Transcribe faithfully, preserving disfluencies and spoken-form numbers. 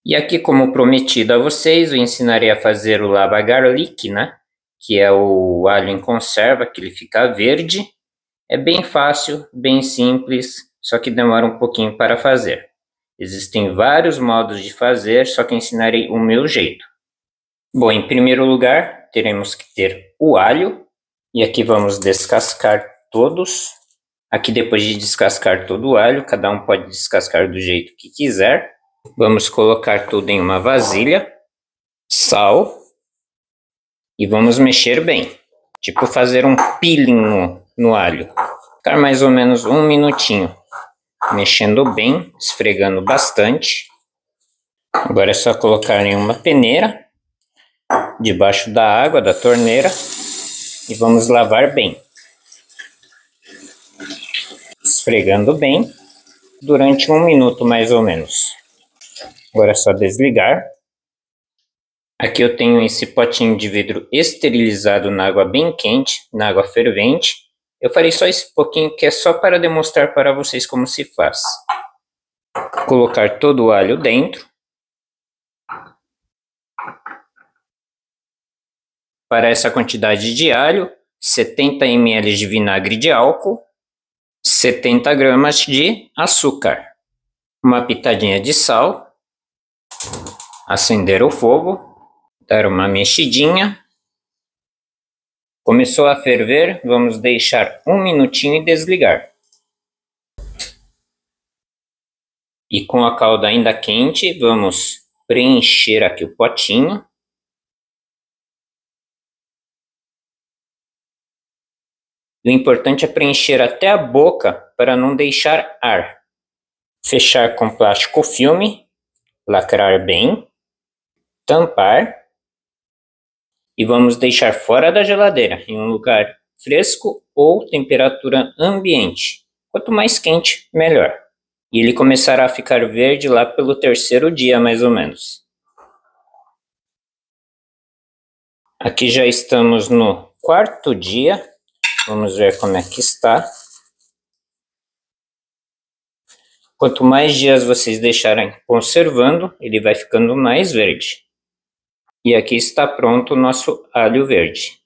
E aqui, como prometido a vocês, eu ensinarei a fazer o lava garlic, né? Que é o alho em conserva, que ele fica verde. É bem fácil, bem simples, só que demora um pouquinho para fazer. Existem vários modos de fazer, só que ensinarei o meu jeito. Bom, em primeiro lugar, teremos que ter o alho. E aqui vamos descascar todos. Aqui, depois de descascar todo o alho, cada um pode descascar do jeito que quiser. Vamos colocar tudo em uma vasilha, sal, e vamos mexer bem. Tipo fazer um peeling no, no alho. Ficar mais ou menos um minutinho. Mexendo bem, esfregando bastante. Agora é só colocar em uma peneira, debaixo da água da torneira, e vamos lavar bem. Esfregando bem, durante um minuto mais ou menos. Agora é só desligar. Aqui eu tenho esse potinho de vidro esterilizado na água bem quente, na água fervente. Eu farei só esse pouquinho que é só para demonstrar para vocês como se faz. Colocar todo o alho dentro. Para essa quantidade de alho, setenta mililitros de vinagre de álcool, setenta gramas de açúcar, uma pitadinha de sal, acender o fogo, dar uma mexidinha. Começou a ferver, vamos deixar um minutinho e desligar. E com a calda ainda quente, vamos preencher aqui o potinho. O importante é preencher até a boca para não deixar ar. Fechar com plástico filme, lacrar bem, tampar e vamos deixar fora da geladeira, em um lugar fresco ou temperatura ambiente. Quanto mais quente, melhor. E ele começará a ficar verde lá pelo terceiro dia, mais ou menos. Aqui já estamos no quarto dia. Vamos ver como é que está. Quanto mais dias vocês deixarem conservando, ele vai ficando mais verde. E aqui está pronto o nosso alho verde.